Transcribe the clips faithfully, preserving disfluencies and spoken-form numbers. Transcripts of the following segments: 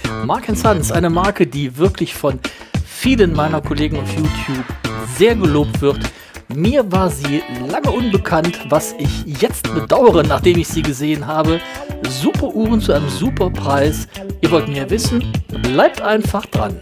Mark and Sons, eine Marke, die wirklich von vielen meiner Kollegen auf YouTube sehr gelobt wird. Mir war sie lange unbekannt, was ich jetzt bedauere, nachdem ich sie gesehen habe. Super Uhren zu einem super Preis. Ihr wollt mehr wissen? Bleibt einfach dran.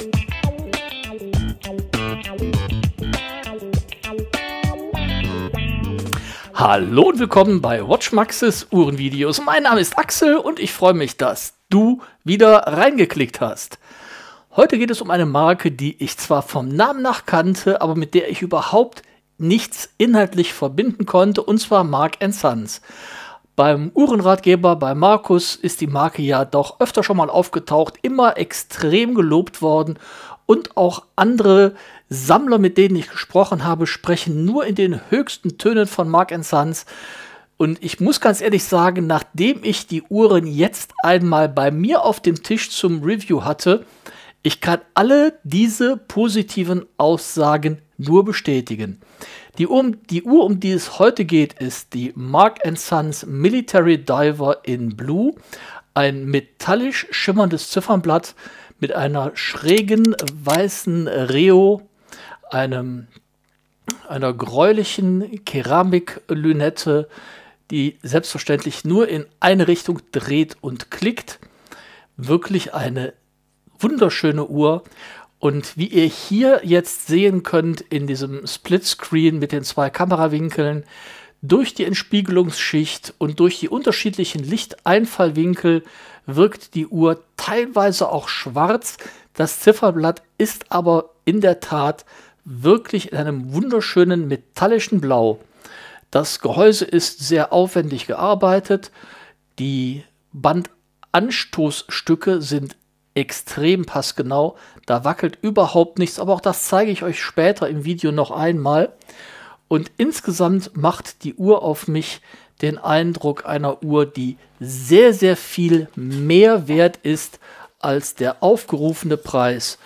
Hallo und willkommen bei WatchMaxes Uhrenvideos. Mein Name ist Axel und ich freue mich, dass du wieder reingeklickt hast. Heute geht es um eine Marke, die ich zwar vom Namen nach kannte, aber mit der ich überhaupt nichts inhaltlich verbinden konnte, und zwar Mark and Sons. Beim Uhrenratgeber bei Markus ist die Marke ja doch öfter schon mal aufgetaucht, immer extrem gelobt worden, und auch andere Sammler, mit denen ich gesprochen habe, sprechen nur in den höchsten Tönen von Mark and Sons. Und ich muss ganz ehrlich sagen, nachdem ich die Uhren jetzt einmal bei mir auf dem Tisch zum Review hatte, ich kann alle diese positiven Aussagen nur bestätigen. Die Uhr, die Uhr, um die es heute geht, ist die Mark and Sons Military Diver in Blue. Ein metallisch schimmerndes Ziffernblatt mit einer schrägen weißen Reo, einem, einer gräulichen Keramiklünette, die selbstverständlich nur in eine Richtung dreht und klickt. Wirklich eine wunderschöne Uhr. Und wie ihr hier jetzt sehen könnt in diesem Splitscreen mit den zwei Kamerawinkeln, durch die Entspiegelungsschicht und durch die unterschiedlichen Lichteinfallwinkel wirkt die Uhr teilweise auch schwarz. Das Zifferblatt ist aber in der Tat wirklich in einem wunderschönen metallischen Blau. Das Gehäuse ist sehr aufwendig gearbeitet. Die Bandanstoßstücke sind extrem passgenau. Da wackelt überhaupt nichts, aber auch das zeige ich euch später im Video noch einmal. Und insgesamt macht die Uhr auf mich den Eindruck einer Uhr, die sehr, sehr viel mehr wert ist als der aufgerufene Preis.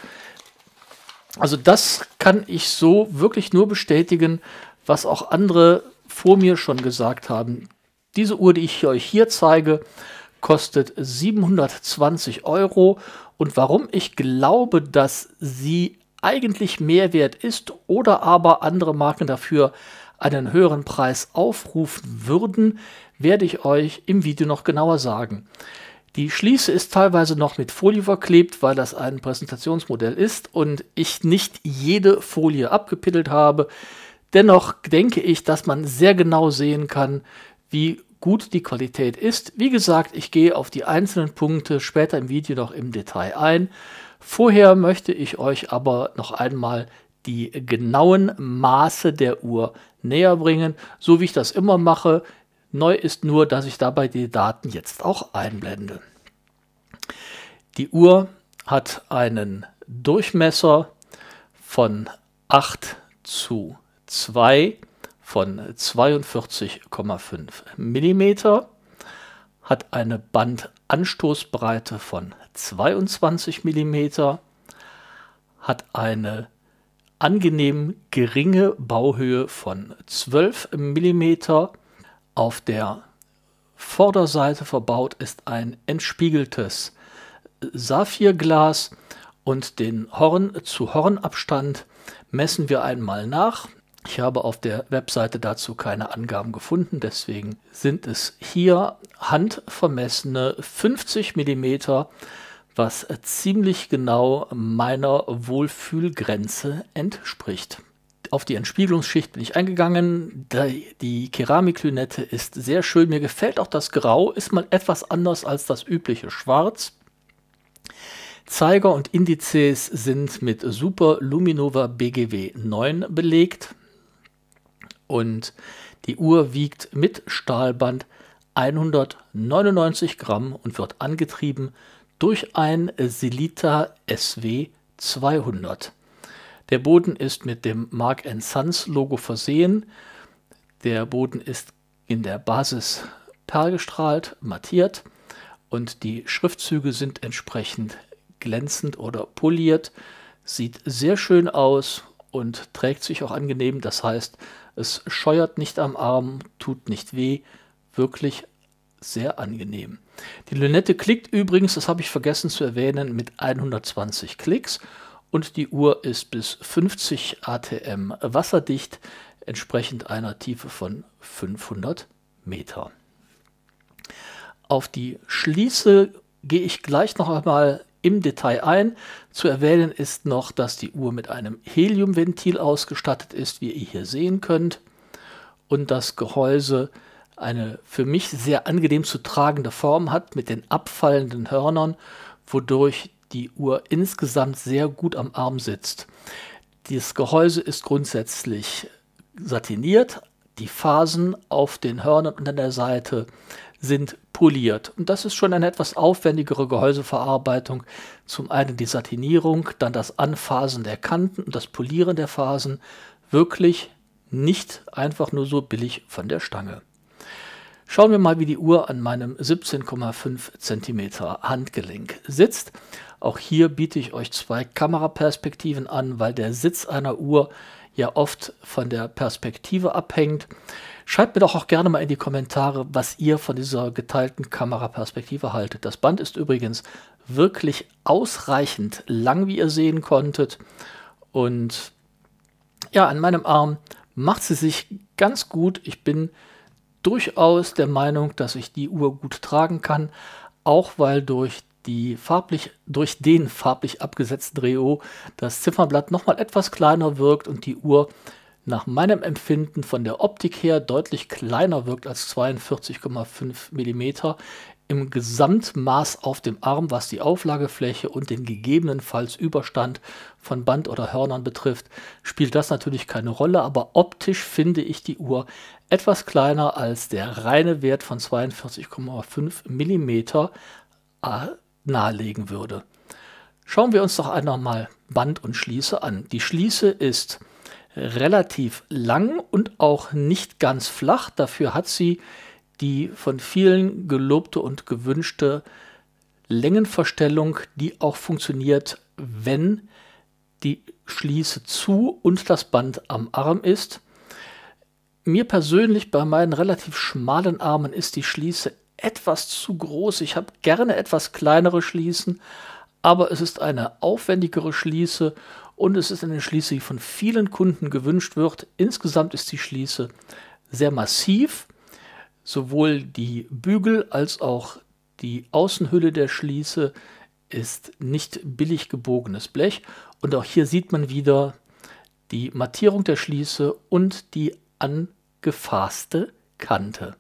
Also das kann ich so wirklich nur bestätigen, was auch andere vor mir schon gesagt haben. Diese Uhr, die ich euch hier zeige, kostet siebenhundertzwanzig Euro. Und warum ich glaube, dass sie eigentlich mehr wert ist oder aber andere Marken dafür einen höheren Preis aufrufen würden, werde ich euch im Video noch genauer sagen. Die Schließe ist teilweise noch mit Folie verklebt, weil das ein Präsentationsmodell ist und ich nicht jede Folie abgepittelt habe. Dennoch denke ich, dass man sehr genau sehen kann, wie gut die Qualität ist. Wie gesagt, ich gehe auf die einzelnen Punkte später im Video noch im Detail ein. Vorher möchte ich euch aber noch einmal die genauen Maße der Uhr näher bringen, so wie ich das immer mache. Neu ist nur, dass ich dabei die Daten jetzt auch einblende. Die Uhr hat einen Durchmesser von acht zu zwei von zweiundvierzig Komma fünf Millimeter, hat eine Bandanstoßbreite von zweiundzwanzig Millimeter, hat eine angenehm geringe Bauhöhe von zwölf Millimeter. Auf der Vorderseite verbaut ist ein entspiegeltes Saphirglas und den Horn-zu-Horn-Abstand messen wir einmal nach. Ich habe auf der Webseite dazu keine Angaben gefunden, deswegen sind es hier handvermessene fünfzig Millimeter, was ziemlich genau meiner Wohlfühlgrenze entspricht. Auf die Entspiegelungsschicht bin ich eingegangen. Die Keramiklünette ist sehr schön. Mir gefällt auch das Grau, ist mal etwas anders als das übliche Schwarz. Zeiger und Indizes sind mit Super Luminova B G W neun belegt. Und die Uhr wiegt mit Stahlband hundertneunundneunzig Gramm und wird angetrieben durch ein Sellita S W zweihundert. Der Boden ist mit dem Mark and Sons Logo versehen. Der Boden ist in der Basis perlgestrahlt, mattiert und die Schriftzüge sind entsprechend glänzend oder poliert. Sieht sehr schön aus und trägt sich auch angenehm. Das heißt, es scheuert nicht am Arm, tut nicht weh, wirklich sehr angenehm. Die Lünette klickt übrigens, das habe ich vergessen zu erwähnen, mit hundertzwanzig Klicks und die Uhr ist bis fünfzig A T M wasserdicht, entsprechend einer Tiefe von fünfhundert Meter. Auf die Schließe gehe ich gleich noch einmal im Detail ein. Zu erwähnen ist noch, dass die Uhr mit einem Heliumventil ausgestattet ist, wie ihr hier sehen könnt, und das Gehäuse eine für mich sehr angenehm zu tragende Form hat mit den abfallenden Hörnern, wodurch die Uhr insgesamt sehr gut am Arm sitzt. Dieses Gehäuse ist grundsätzlich satiniert, die Phasen auf den Hörnern und an der Seite sind poliert. Und das ist schon eine etwas aufwendigere Gehäuseverarbeitung. Zum einen die Satinierung, dann das Anphasen der Kanten und das Polieren der Phasen. Wirklich nicht einfach nur so billig von der Stange. Schauen wir mal, wie die Uhr an meinem siebzehn Komma fünf Zentimeter Handgelenk sitzt. Auch hier biete ich euch zwei Kameraperspektiven an, weil der Sitz einer Uhr ja oft von der Perspektive abhängt. Schreibt mir doch auch gerne mal in die Kommentare, was ihr von dieser geteilten Kameraperspektive haltet. Das Band ist übrigens wirklich ausreichend lang, wie ihr sehen konntet. Und ja, an meinem Arm macht sie sich ganz gut. Ich bin durchaus der Meinung, dass ich die Uhr gut tragen kann, auch weil durch die farblich, durch den farblich abgesetzten Drehot das Ziffernblatt nochmal etwas kleiner wirkt und die Uhr nach meinem Empfinden von der Optik her deutlich kleiner wirkt als zweiundvierzig Komma fünf Millimeter. Im Gesamtmaß auf dem Arm, was die Auflagefläche und den gegebenenfalls Überstand von Band oder Hörnern betrifft, spielt das natürlich keine Rolle, aber optisch finde ich die Uhr etwas kleiner als der reine Wert von zweiundvierzig Komma fünf Millimeter nahelegen würde. Schauen wir uns doch einmal Band und Schließe an. Die Schließe ist relativ lang und auch nicht ganz flach, dafür hat sie die von vielen gelobte und gewünschte Längenverstellung, die auch funktioniert, wenn die Schließe zu und das Band am Arm ist. Mir persönlich bei meinen relativ schmalen Armen ist die Schließe etwas zu groß. Ich habe gerne etwas kleinere Schließen, aber es ist eine aufwendigere Schließe und es ist eine Schließe, die von vielen Kunden gewünscht wird. Insgesamt ist die Schließe sehr massiv. Sowohl die Bügel als auch die Außenhülle der Schließe ist nicht billig gebogenes Blech. Und auch hier sieht man wieder die Mattierung der Schließe und die angefasste Kante.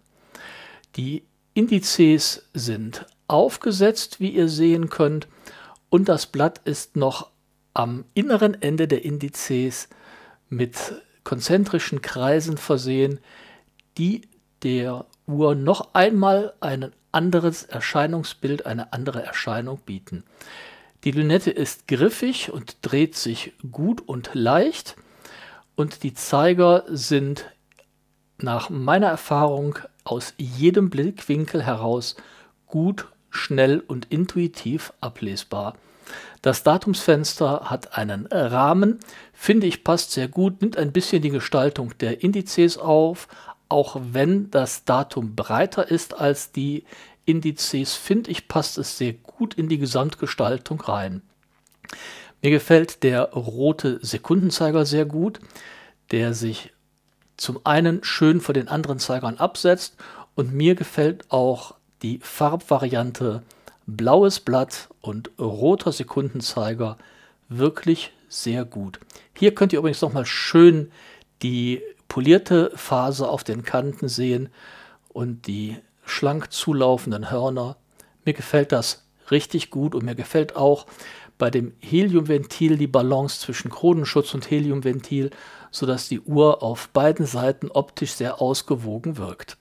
Die Indizes sind aufgesetzt, wie ihr sehen könnt, und das Blatt ist noch am inneren Ende der Indizes mit konzentrischen Kreisen versehen, die der Uhr noch einmal ein anderes Erscheinungsbild, eine andere Erscheinung bieten. Die Lünette ist griffig und dreht sich gut und leicht und die Zeiger sind nach meiner Erfahrung aus jedem Blickwinkel heraus gut, schnell und intuitiv ablesbar. Das Datumsfenster hat einen Rahmen, finde ich passt sehr gut, nimmt ein bisschen die Gestaltung der Indizes auf, auch wenn das Datum breiter ist als die Indizes, finde ich, passt es sehr gut in die Gesamtgestaltung rein. Mir gefällt der rote Sekundenzeiger sehr gut, der sich zum einen schön von den anderen Zeigern absetzt und mir gefällt auch die Farbvariante blaues Blatt und roter Sekundenzeiger wirklich sehr gut. Hier könnt ihr übrigens nochmal schön die polierte Phase auf den Kanten sehen und die schlank zulaufenden Hörner. Mir gefällt das richtig gut und mir gefällt auch bei dem Heliumventil die Balance zwischen Kronenschutz und Heliumventil, sodass die Uhr auf beiden Seiten optisch sehr ausgewogen wirkt.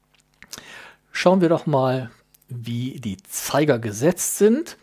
Schauen wir doch mal, wie die Zeiger gesetzt sind.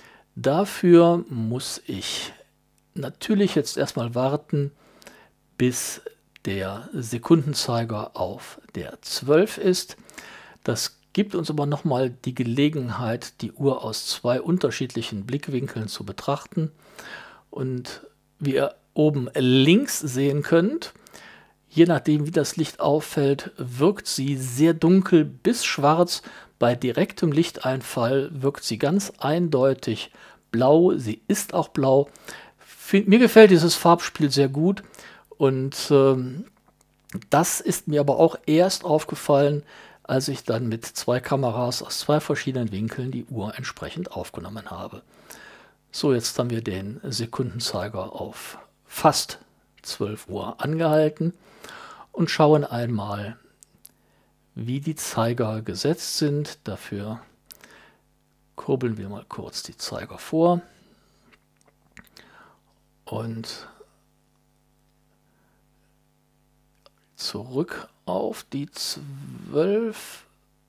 Dafür muss ich natürlich jetzt erstmal warten, bis der Sekundenzeiger auf der zwölf ist. Das gibt uns aber nochmal die Gelegenheit, die Uhr aus zwei unterschiedlichen Blickwinkeln zu betrachten. Und wie ihr oben links sehen könnt, je nachdem wie das Licht auffällt, wirkt sie sehr dunkel bis schwarz. Bei direktem Lichteinfall wirkt sie ganz eindeutig blau. Sie ist auch blau. Mir gefällt dieses Farbspiel sehr gut und ähm, das ist mir aber auch erst aufgefallen, als ich dann mit zwei Kameras aus zwei verschiedenen Winkeln die Uhr entsprechend aufgenommen habe. So, jetzt haben wir den Sekundenzeiger auf fast zwölf Uhr angehalten und schauen einmal, wie die Zeiger gesetzt sind. Dafür kurbeln wir mal kurz die Zeiger vor und zurück auf die zwölf.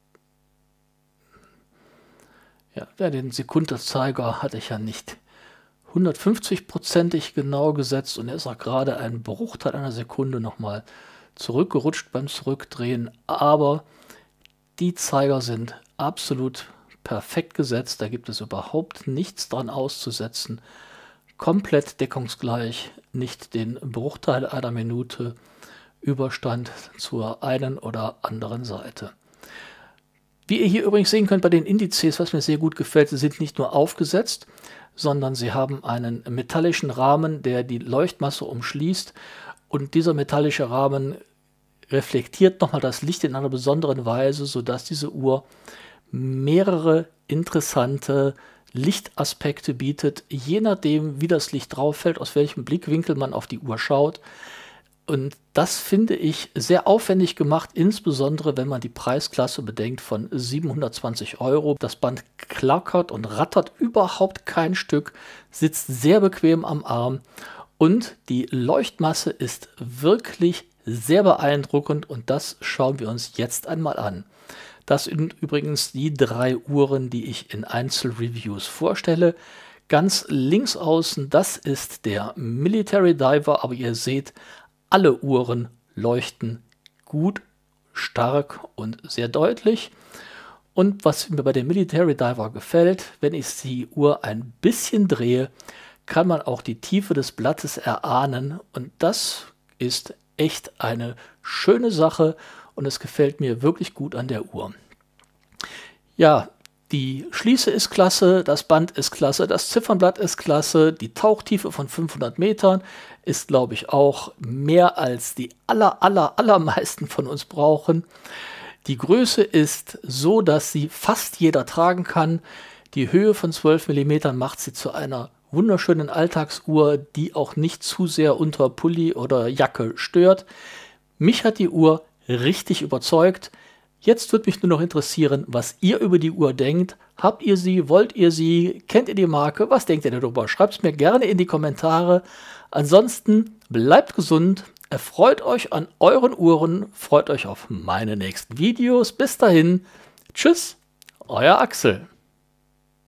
Ja, den Sekundenzeiger hatte ich ja nicht hundertfünfzig-prozentig genau gesetzt und er ist auch gerade einen Bruchteil einer Sekunde nochmal zurückgerutscht beim Zurückdrehen, aber die Zeiger sind absolut perfekt gesetzt, da gibt es überhaupt nichts dran auszusetzen, komplett deckungsgleich, nicht den Bruchteil einer Minute Überstand zur einen oder anderen Seite. Wie ihr hier übrigens sehen könnt bei den Indizes, was mir sehr gut gefällt, sie sind nicht nur aufgesetzt, sondern sie haben einen metallischen Rahmen, der die Leuchtmasse umschließt und dieser metallische Rahmen reflektiert nochmal das Licht in einer besonderen Weise, sodass diese Uhr mehrere interessante Lichtaspekte bietet, je nachdem, wie das Licht drauf fällt, aus welchem Blickwinkel man auf die Uhr schaut. Und das finde ich sehr aufwendig gemacht, insbesondere wenn man die Preisklasse bedenkt von siebenhundertzwanzig Euro. Das Band klackert und rattert überhaupt kein Stück, sitzt sehr bequem am Arm und die Leuchtmasse ist wirklich sehr beeindruckend und das schauen wir uns jetzt einmal an. Das sind übrigens die drei Uhren, die ich in Einzelreviews vorstelle. Ganz links außen, das ist der Military Diver, aber ihr seht, alle Uhren leuchten gut, stark und sehr deutlich. Und was mir bei dem Military Diver gefällt, wenn ich die Uhr ein bisschen drehe, kann man auch die Tiefe des Blattes erahnen. Und das ist echt eine schöne Sache und es gefällt mir wirklich gut an der Uhr. Ja, die Schließe ist klasse, das Band ist klasse, das Ziffernblatt ist klasse, die Tauchtiefe von fünfhundert Metern ist, glaube ich, auch mehr als die aller, aller, allermeisten von uns brauchen. Die Größe ist so, dass sie fast jeder tragen kann. Die Höhe von zwölf Millimeter macht sie zu einer wunderschönen Alltagsuhr, die auch nicht zu sehr unter Pulli oder Jacke stört. Mich hat die Uhr richtig überzeugt. Jetzt würde mich nur noch interessieren, was ihr über die Uhr denkt. Habt ihr sie? Wollt ihr sie? Kennt ihr die Marke? Was denkt ihr darüber? Schreibt es mir gerne in die Kommentare. Ansonsten bleibt gesund, erfreut euch an euren Uhren, freut euch auf meine nächsten Videos. Bis dahin, tschüss, euer Axel.